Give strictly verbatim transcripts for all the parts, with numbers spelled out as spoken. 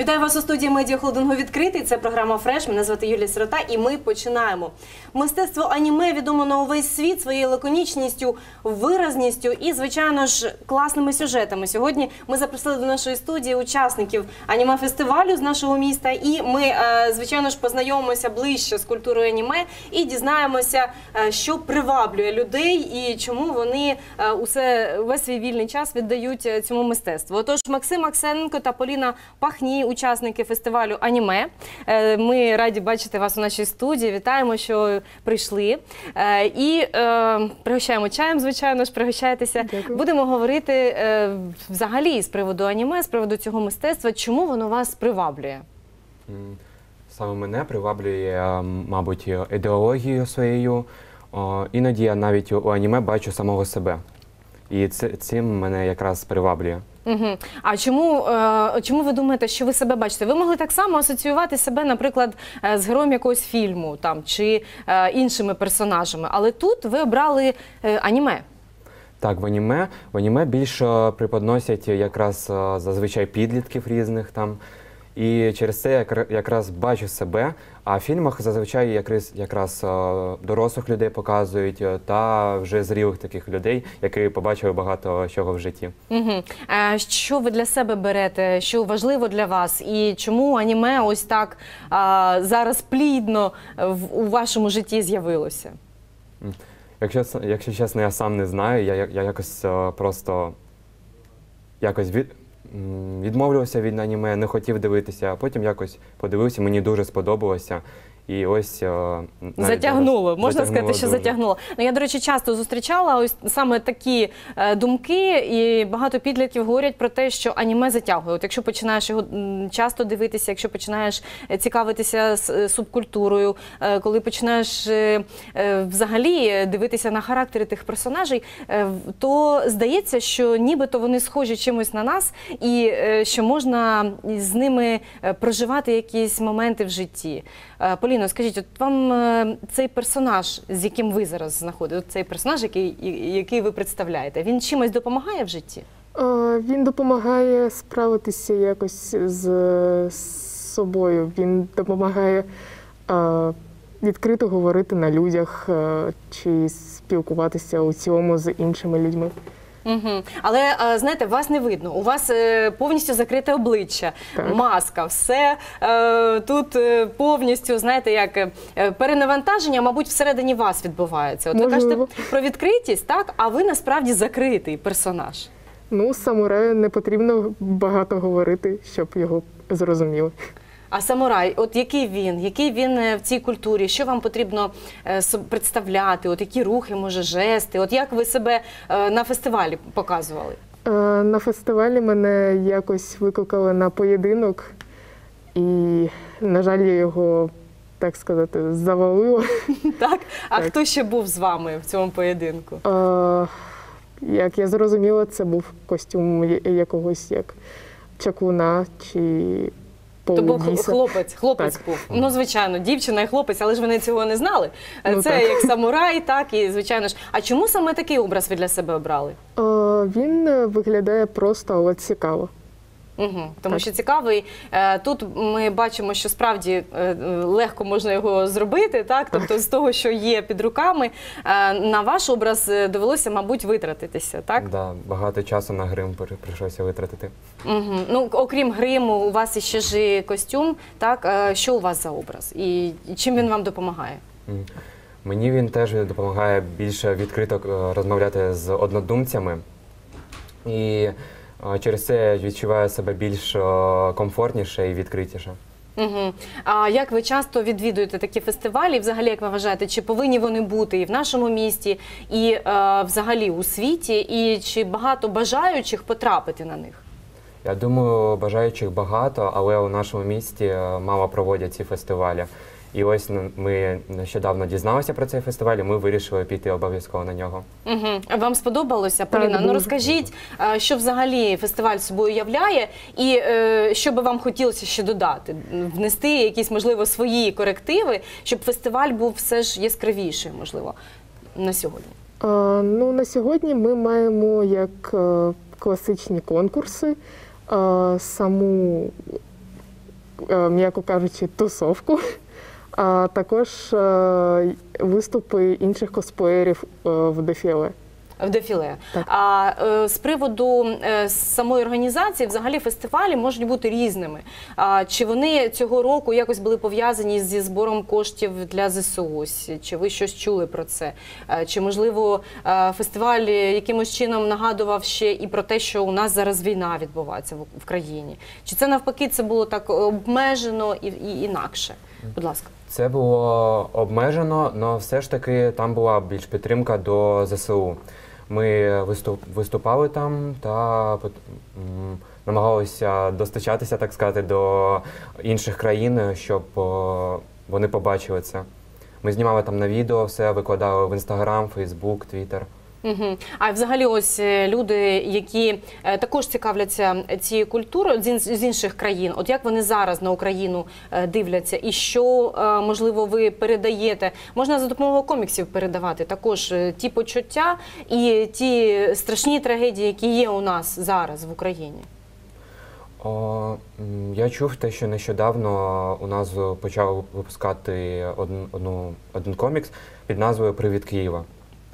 Вітаю вас у студії медіахолдингу «Відкритий». Це програма «Фреш». Мене звати Юлія Сирота і ми починаємо. Мистецтво аніме відомо на увесь світ своєю лаконічністю, виразністю і, звичайно ж, класними сюжетами. Сьогодні ми запросили до нашої студії учасників аніме-фестивалю з нашого міста. І ми, звичайно ж, познайомимося ближче з культурою аніме і дізнаємося, що приваблює людей і чому вони усе, весь свій вільний час віддають цьому мистецтву. Отож, Максим Аксененко та Поліна Пахній, учасники фестивалю аніме. Ми раді бачити вас у нашій студії. Вітаємо, що прийшли. І пригощаємо чаєм, звичайно ж, пригощайтеся. Дякую. Будемо говорити взагалі з приводу аніме, з приводу цього мистецтва. Чому воно вас приваблює? Саме мене приваблює, мабуть, ідеологією своєю. Іноді я навіть у аніме бачу самого себе. І цим мене якраз приваблює. Угу. А чому, е, чому ви думаєте, що ви себе бачите? Ви могли так само асоціювати себе, наприклад, з героєм якогось фільму там, чи е, іншими персонажами, але тут ви обрали е, аніме. Так, в аніме, в аніме більше преподносять якраз зазвичай підлітків різних там. І через це я якраз бачу себе, а в фільмах зазвичай якраз, якраз дорослих людей показують та вже зрілих таких людей, які побачили багато чого в житті. Угу. А що ви для себе берете, що важливо для вас і чому аніме ось так а, зараз плідно в, у вашому житті з'явилося? Якщо, якщо чесно, я сам не знаю, я, я якось просто якось від... відмовлювався від аніме, не хотів дивитися, а потім якось подивився, мені дуже сподобалося. І ось затягнуло, можна затягнуло сказати, що дуже. затягнуло. Ну, я, до речі, часто зустрічала ось саме такі е, думки, і багато підлітків говорять про те, що аніме затягує. От якщо починаєш його часто дивитися, якщо починаєш цікавитися субкультурою, е, коли починаєш е, е, взагалі дивитися на характери тих персонажей, е, то здається, що нібито вони схожі чимось на нас, і е, що можна з ними проживати якісь моменти в житті. Е, Поліно, скажіть, от вам е, цей персонаж, з яким ви зараз знаходитесь, цей персонаж, який, який ви представляєте, він чимось допомагає в житті? Е, він допомагає справитися якось з, з собою. Він допомагає е, відкрито говорити на людях е, чи спілкуватися у цілому з іншими людьми. Угу. Але, знаєте, вас не видно, у вас повністю закрите обличчя, так. маска, все е, тут повністю, знаєте, як перенавантаження, мабуть, всередині вас відбувається. От ви кажете про відкритість, так, а ви насправді закритий персонаж. Ну, самураю не потрібно багато говорити, щоб його зрозуміли. А самурай, от який він, який він в цій культурі, що вам потрібно представляти, от які рухи, може, жести, от як ви себе на фестивалі показували? На фестивалі мене якось викликали на поєдинок, і, на жаль, я його, так сказати, завалила. Так? А так. Хто ще був з вами в цьому поєдинку? А, як я зрозуміла, це був костюм якогось як чаклуна чи... То був хлопець, хлопець так. був. Ну, звичайно, дівчина і хлопець, але ж вони цього не знали. Ну, це так. як самурай, так, і, звичайно ж. А чому саме такий образ ви для себе обрали? О, він виглядає просто, але цікаво. Угу, тому так. що цікавий. Тут ми бачимо, що справді легко можна його зробити, так? Тобто з того, що є під руками, на ваш образ довелося, мабуть, витратитися, так? Да, багато часу на грим прийшлося витратити. Угу. Ну, окрім гриму, у вас ще ж і костюм, так? Що у вас за образ? І чим він вам допомагає? Мені він теж допомагає більше відкрито розмовляти з однодумцями. І через це я відчуваю себе більш комфортніше і відкритіше. Угу. А як ви часто відвідуєте такі фестивалі? Взагалі, як ви вважаєте, чи повинні вони бути і в нашому місті, і е, взагалі у світі? І чи багато бажаючих потрапити на них? Я думаю, бажаючих багато, але у нашому місті мало проводять ці фестивалі. І ось ми нещодавно дізналися про цей фестиваль, і ми вирішили піти обов'язково на нього. Угу. Вам сподобалося, Поліна? Ну розкажіть, що взагалі фестиваль собою являє, і що би вам хотілося ще додати? Внести якісь, можливо, свої корективи, щоб фестиваль був все ж яскравіший, можливо, на сьогодні? А, ну, на сьогодні ми маємо як класичні конкурси, а, саму е, м'яко кажучи, тусовку. А також е, виступи інших косплеєрів е, в дефіле. В дефіле. Так. А е, з приводу е, самої організації, взагалі фестивалі можуть бути різними. А, чи вони цього року якось були пов'язані зі збором коштів для ЗСУ? Ось, чи ви щось чули про це? А, чи, можливо, е, фестиваль якимось чином нагадував ще і про те, що у нас зараз війна відбувається в, в країні? Чи це навпаки це було так обмежено і, і інакше? Будь ласка. Це було обмежено, але все ж таки там була більш підтримка до ЗСУ. Ми виступ, виступали там та м, намагалися достучатися, так сказати, до інших країн, щоб о, вони побачили це. Ми знімали там на відео, все викладали в Інстаграм, Фейсбук, Твіттер. Угу. А взагалі ось е, люди, які е, також цікавляться цією культурою з, ін- з інших країн, от як вони зараз на Україну е, дивляться і що, е, можливо, ви передаєте? Можна за допомогою коміксів передавати також е, ті почуття і ті страшні трагедії, які є у нас зараз в Україні? О, м, я чув те, що нещодавно у нас почав випускати один, одну, один комікс під назвою «Привіт, Києва».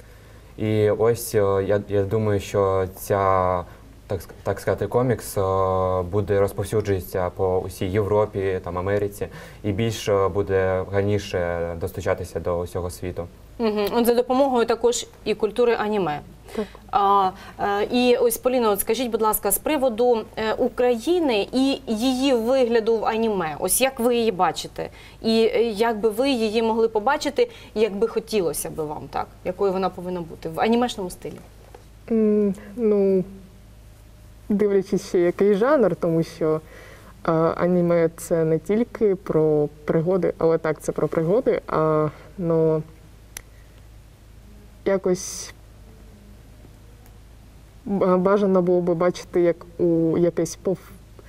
І ось о, я, я думаю, що ця, так, ск- так сказати, комікс о, буде розповсюджуватися по усій Європі, там, Америці, і більше буде раніше достучатися до усього світу. Угу. От за допомогою також і культури аніме. Так. А, е, і ось, Поліно, от скажіть, будь ласка, з приводу е, України і її вигляду в аніме, ось як ви її бачите? І е, як би ви її могли побачити, як би хотілося би вам, так? Якою вона повинна бути в анімешному стилі? М, Ну, дивлячись ще який жанр, тому що е, аніме це не тільки про пригоди, але так, це про пригоди, а ну, якось б- бажано було би бачити як у якесь пов...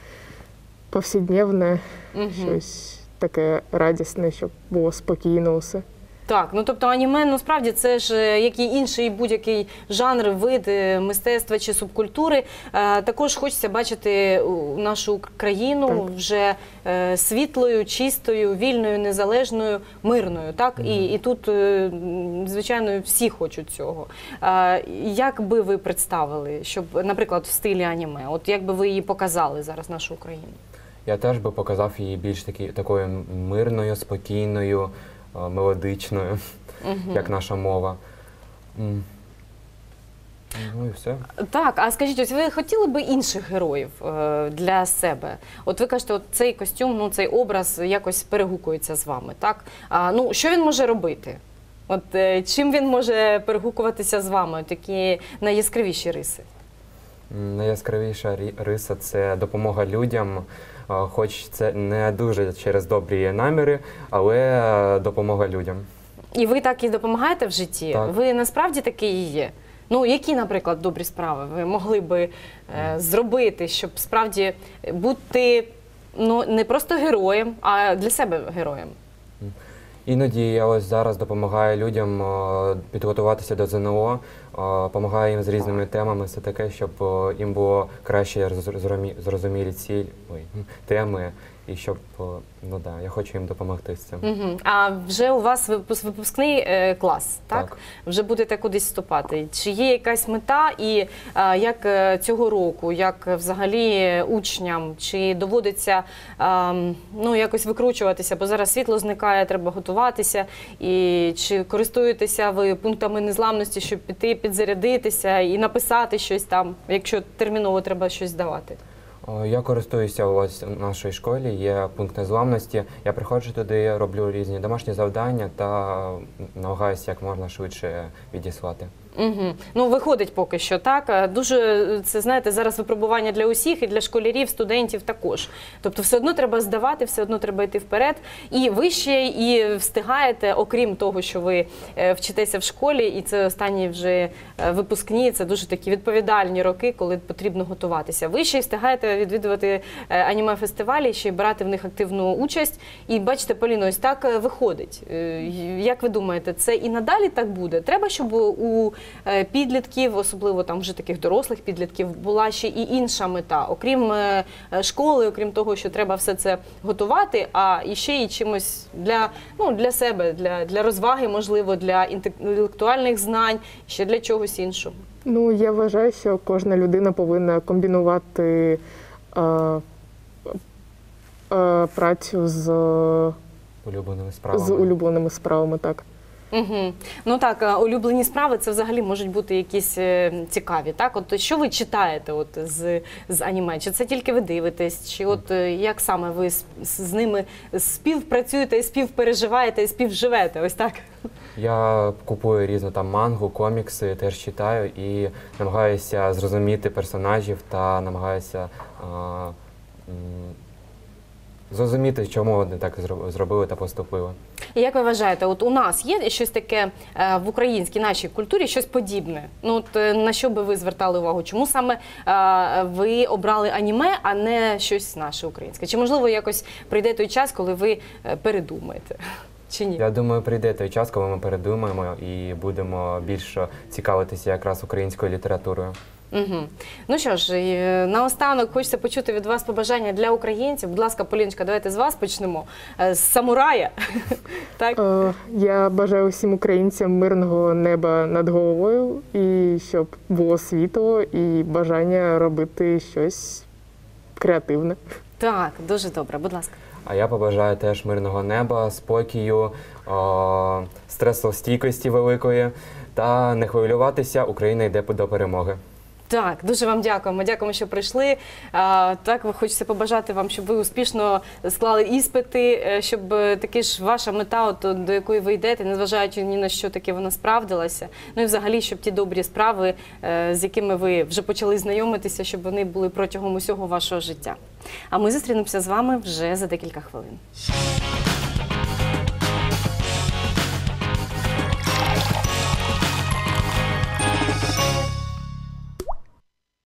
повсякденне, Мгм. щось таке радісне, щоб було спокійно усе. Так, ну тобто аніме, ну справді це ж е, як і інший будь-який жанр, вид е, мистецтва чи субкультури. Е, також хочеться бачити у- нашу країну Так. вже е, світлою, чистою, вільною, незалежною, мирною. Так? І, і тут, е, м, звичайно, всі хочуть цього. Е, як би ви представили, щоб, наприклад, в стилі аніме, от як би ви її показали зараз, нашу Україну? Я теж би показав її більш такі, такою мирною, спокійною, е, мелодичною, Мгм. як наша мова. М. Ну і все. Так, а скажіть, ось ви хотіли би інших героїв е, для себе? От ви кажете, от цей костюм, ну цей образ якось перегукується з вами, так? А, ну, що він може робити? От е, чим він може перегукуватися з вами? Такі найяскравіші риси? М, Найяскравіша рі- риса – це допомога людям, е, хоч це не дуже через добрі наміри, але е, допомога людям. І ви так і допомагаєте в житті? Так. Ви насправді такий і є? Ну, які, наприклад, добрі справи ви могли би е, зробити, щоб справді бути ну, не просто героєм, а для себе героєм? Іноді я ось зараз допомагаю людям е, підготуватися до ЗНО, е, допомагаю їм з різними темами, все таке, щоб е, їм було краще роз- зрозумі- зрозумілі ціль, ой, м, теми, і щоб, е, ну да, я хочу їм допомогти з цим. Угу. А вже у вас випуск- випускний е, клас, так? Так. Вже будете кудись вступати. Чи є якась мета і е, як е, цього року, як е, взагалі учням, чи доводиться е, ну, якось викручуватися, бо зараз світло зникає, треба готуватися, і чи користуєтеся ви пунктами незламності, щоб піти підзарядитися і написати щось там, якщо терміново треба щось здавати? О, Я користуюся ось в нашій школі, є пункт незламності. Я приходжу туди, роблю різні домашні завдання та намагаюся як можна швидше відіслати. Угу. Ну, виходить поки що, так. Дуже, це, знаєте, зараз випробування для усіх, і для школярів, студентів також. Тобто все одно треба здавати, все одно треба йти вперед. І ви ще і встигаєте, окрім того, що ви е, вчитеся в школі, і це останні вже е, випускні, це дуже такі відповідальні роки, коли потрібно готуватися. Ви ще й встигаєте відвідувати е, аніме-фестивалі, ще й брати в них активну участь. І бачите, Поліно, ось так е, виходить. Е, Як ви думаєте, це і надалі так буде? Треба, щоб у е, підлітків, особливо там вже таких дорослих підлітків, була ще і інша мета, окрім е, е, школи, окрім того, що треба все це готувати, а і ще й чимось для, ну, для себе, для, для розваги, можливо, для інтелектуальних знань, ще для чогось іншого. Ну, я вважаю, що кожна людина повинна комбінувати е, е, працю з, Улюбленими справами. з улюбленими справами, так. Угу. Ну так, а улюблені справи це взагалі можуть бути якісь е, цікаві. Так, от що ви читаєте от з, з аніме? Чи це тільки ви дивитесь? Чи от е, як саме ви з, з ними співпрацюєте, співпереживаєте, співживете? Ось так. Я купую різну там мангу, комікси, теж читаю і намагаюся зрозуміти персонажів та намагаюся а, м, зрозуміти, чому вони так зро- зробили та поступили. І як ви вважаєте, от у нас є щось таке е, в українській нашій культурі, щось подібне? Ну от е, на що би ви звертали увагу? Чому саме е, ви обрали аніме, а не щось наше українське? Чи можливо якось прийде той час, коли ви е, передумаєте? Чи ні? Я думаю, прийде той час, коли ми передумаємо і будемо більше цікавитися якраз українською літературою. Угу. Ну що ж, е, наостанок хочеться почути від вас побажання для українців. Будь ласка, Поліночка, давайте з вас почнемо. Е, З самурая. Так? Е, Я бажаю всім українцям мирного неба над головою і щоб було світло і бажання робити щось креативне. Так, дуже добре, будь ласка. А я побажаю теж мирного неба, спокою, о, стресостійкості великої та не хвилюватися, Україна йде до перемоги. Так, дуже вам дякуємо. Дякуємо, що прийшли. А, так, хочеться побажати вам, щоб ви успішно склали іспити, е, щоб е, таки ж ваша мета, от, до якої ви йдете, незважаючи ні на що таке, вона справдилася. Ну і взагалі, щоб ті добрі справи, е, з якими ви вже почали знайомитися, щоб вони були протягом усього вашого життя. А ми зустрінемося з вами вже за декілька хвилин.